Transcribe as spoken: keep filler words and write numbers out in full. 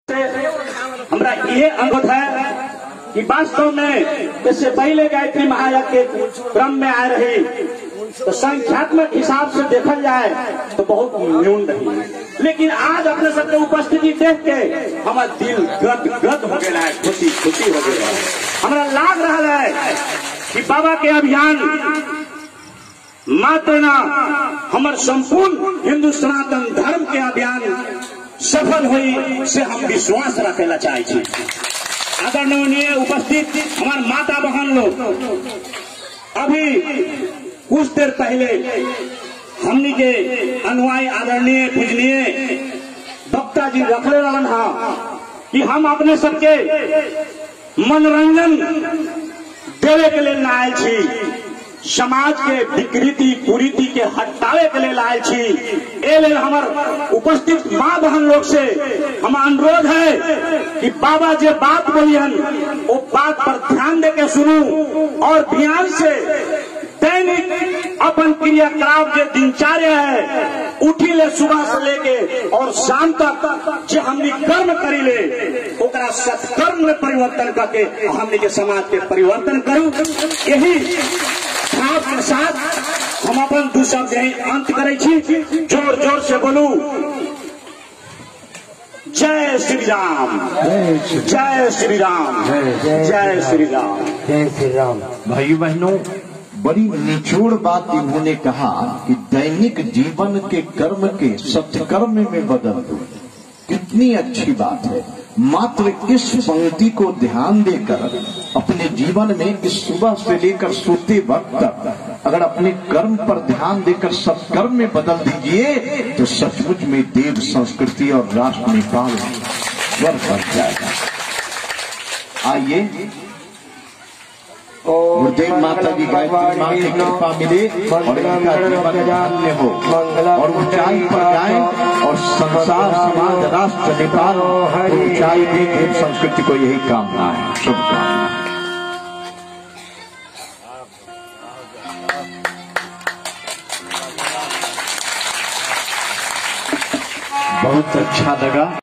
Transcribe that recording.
हमरा ये अनुरोध है कि वास्तव में इससे पहले गायत्री महायज्ञ के क्रम में आ रही तो संख्यात्मक हिसाब से देखा जाए तो बहुत न्यून रही, लेकिन आज अपने सबके उपस्थिति देख के हमारा दिल गद गद हो गया है, खुशी खुशी हो गया है। हमारा लाग रहा है कि बाबा के अभियान मात्र न हमारे संपूर्ण हिंदू सनातन धर्म के अभियान सफल हुई से हम विश्वास रखेला चाहे। आदरणीय उपस्थित हमारे माता बहन लोग, अभी कुछ देर पहले हमनी के अनुयायी आदरणीय पूजनीय वक्ता जी रखले रहन हा कि हम अपने सबके मनोरंजन देवे के लिए आयल छी, समाज के विकृति कुरीति के हटावे के लिए आयल छी। ए लेल हमार उपस्थित माँ बहन लोग से हम अनुरोध है कि बाबा जे बात बोलियन वो बात पर ध्यान दे के सुनू और ध्यान से दैनिक अपन क्रियाकलाप जो दिनचर्या है उठी ले सुबह से लेके और शाम तक जो हमने कर्म करी ले ओकरा सत्कर्म में परिवर्तन करके हमने के समाज के परिवर्तन करूं। यही भाव के साथ हम अपन दू शब्द यही अंत करे छी। जोर जोर से बोलू जय श्री राम, जय श्री राम, जय श्री राम, जय श्री राम। भाई बहनों, बड़ी निचोड़ बात इन्होंने कहा कि दैनिक जीवन के कर्म के सत्कर्म में बदल दो। कितनी अच्छी बात है। मात्र इस पंक्ति को ध्यान देकर अपने जीवन में इस सुबह से लेकर सोते वक्त तक अगर अपने कर्म पर ध्यान देकर सत्कर्म में बदल दीजिए तो सचमुच में देव संस्कृति और राष्ट्र नेपाल स्वर बन जाएगा। आइए गुरुदेव माता जी गायत्री माँ की कृपा मिले और इनका जीवन धन्य हो और ऊंचाई पर जाए और संसार समाज राष्ट्र नेपाल ऊंचाई में देव संस्कृति को यही कामना है। शुभकामना। बहुत अच्छा लगा।